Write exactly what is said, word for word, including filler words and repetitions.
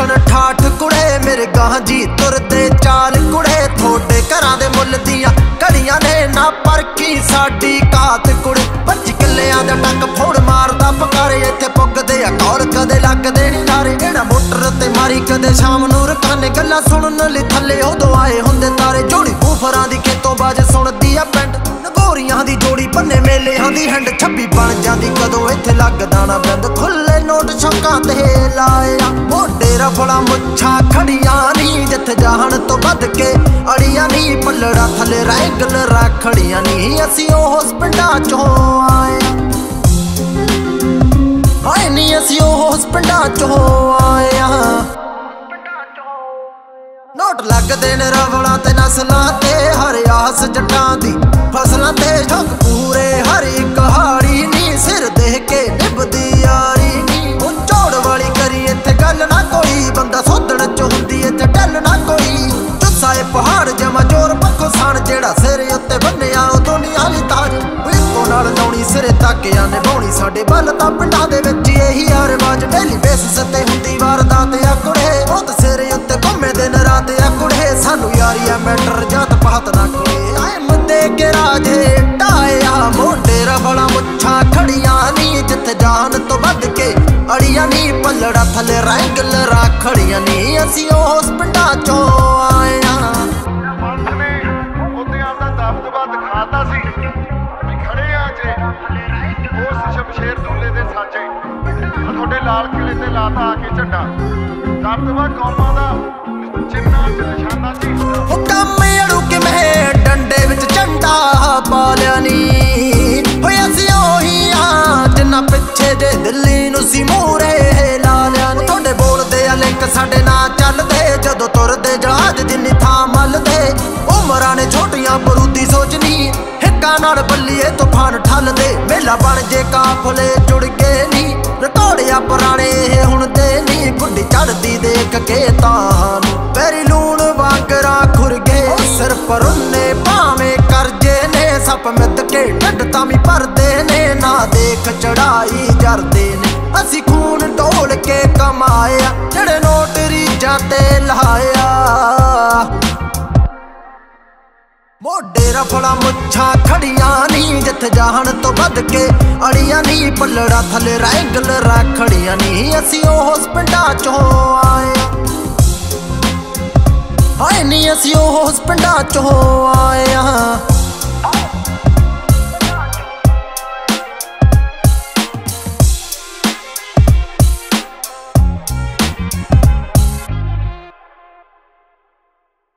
लगन ठाठ कुड़े मेरे गां जी तुरदे चाल कुड़े थोड़े घरां दे मुल दियां घड़ियां ने ना परखी साडी घात कुड़े पंज किल्लियां दा टंग फोड़ मारदा पकारे इत्थे पुगदे आ कौर कदे लगदे नी नारे एड़ा मोटर ते मारी कदे शाम नूर काने गल्लां सुनन लई थल्ले उदों आए हुंदे तारे जोड़ी बूफरां दी खेतों बाज सुणदी आ पिंड नगोरियां दी जोड़ी भन्ने मेलेहां दी हंड छब्बी बन जांदी कदों इत्थे लगदा ना बिंद खुले नोट शौकां ते लाया मोढे रफड़ा मुच्छां खड़ियां नी जिथे जाहण तो वध के अड़ियां नी पलड़ा थले रैगल राखड़ियां नी असीं उस पिंडां चों आए हाय नी असीं उस पिंडां चों आए नोट लगदे ने रवड़ा ते नस्लां ते हर आस जट्टां दी फसलां ते ठग पूरे हर इक हाड़ी नी सिर देख के निभदी यारी नी हुण झोड़ वाली करी इत्थे गल ना कोई बंदा सोधण च हुंदी इत्थे टल ना कोई जुस्सा ए पहाड़ जमा जोर पक्खो सान जेड़ा सिर उत्ते बन्निया ओ दुनिया ली ताज इक्को नाल लाउणी सिरे ताकिया निभाउणी साडे बल तां पिंडां दे विच एही आ रिवाज डेली बेसिस ते हुंदी वारदात आ कुड़े बहुत सिर उत्ते घुम्मे दिन रात आ कुड़े सानू यारी आ मैटर जात पात ना कोई आए मुद्दे के राजे टाया मोढे रफड़ा मुच्छां खड़ियां नी जिथे जान तो वध के अड़ियां नी पलड़ा थले रैगल राखड़ियां नी असीं उस पिंडां चों आए शमशेर दूले दे साचे थोड़े लाल किले ते लाता आके झंडा दबदबा कौमां दा चिन्ना च निशाना सी हुक्म अड़ू कि मैं डंडे विच झंडा पा लिया नी होए असीं ओही आ जिन्ना पिछे जे दिल्ली नूं सी मूहरे ला लिया नी थोड़े बोलदे आ लिंक साडे नाल चलदे जदों तुरदे जहाज जिन्नी थां मलदे उमरां ने छोटियां बरूदी सोचनी नाल बल्लीए तूफान ठल दे मेला बन जे काफले जुड़ गए नी रकोड़िया पुराने हुण दे नी गुड्डी चढ़दी देख के तां पैरी लूण वांगरा खुर गए सिर पर उन्ने भावें करजे ने सप मित के ढड तामी भरदे ने ना देख चढ़ाई जरदे ने असीं खून ढोल के कमाया जेड़े नोट रीजां ते लाया मोढे रफड़ा मुच्छां खड़ियां नी जिथे जाहण तो वध के अड़ियां नी पलड़ा थले रैगल राखड़ियां नी असीं उस पिंडां चों आए हाय नी असीं उस पिंडां चों आए।